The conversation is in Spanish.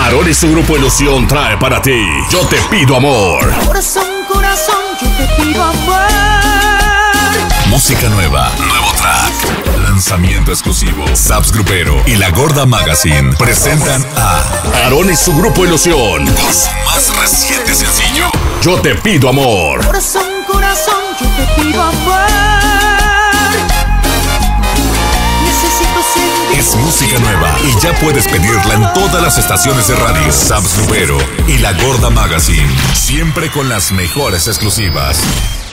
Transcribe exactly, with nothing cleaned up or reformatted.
Aarón y su grupo Ilusión trae para ti Yo te pido amor. Corazón, corazón, yo te pido amor. Música nueva, nuevo track, lanzamiento exclusivo. Saps Grupero y La Gorda Magazine presentan a Aarón y su grupo Ilusión con su más reciente sencillo Yo te pido amor. Corazón, corazón, yo te pido amor. Necesito sentir. Es música nueva y ya puedes pedirla en todas las estaciones de radio. Saps Grupero y La Gorda Magazine, siempre con las mejores exclusivas.